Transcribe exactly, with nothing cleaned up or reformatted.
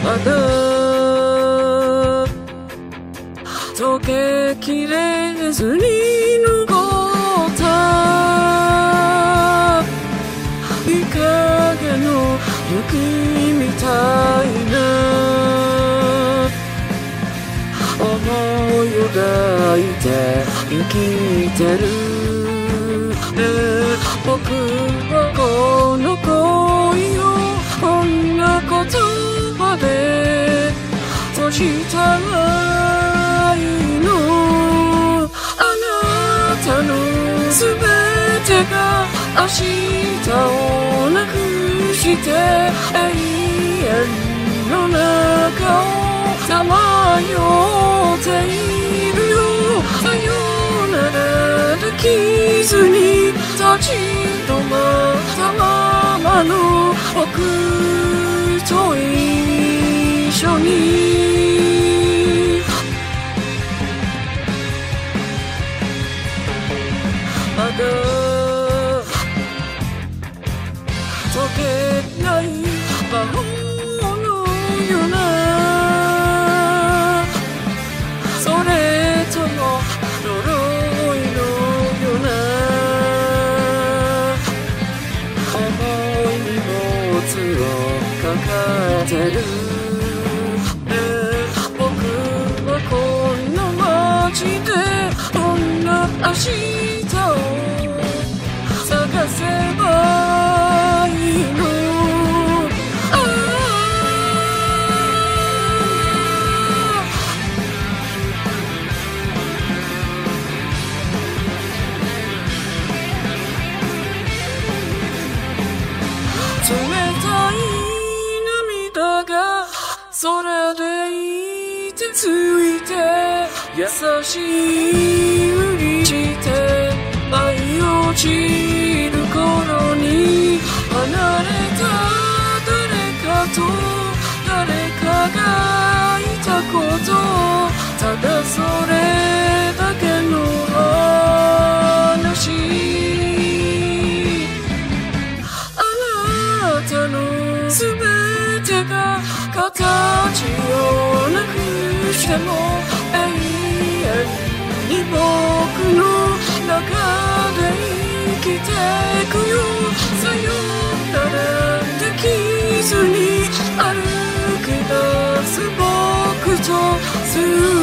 まだ溶けきれずに残ったいい影の雪みたいな思いを抱いて生きてる、ね、僕はこの恋をこんな言葉で閉じたらいいの。あなたの全てが明日をなくして永遠の中をさまよっているよ。さよならできずに立ち止まったままの僕と一緒にまだ溶けない魔法のようなそれとも呪いのような重い荷物を抱えてる、僕はこんな街でどんな明日を探せばいいの。冷たい涙が空でいてついて優しいふりして舞い落ちる頃に離れた誰かと誰かがいたことただそれだけの話。すべてが形をなくしても永遠に僕の中で生きてくよ。さよならできずに歩き出す僕と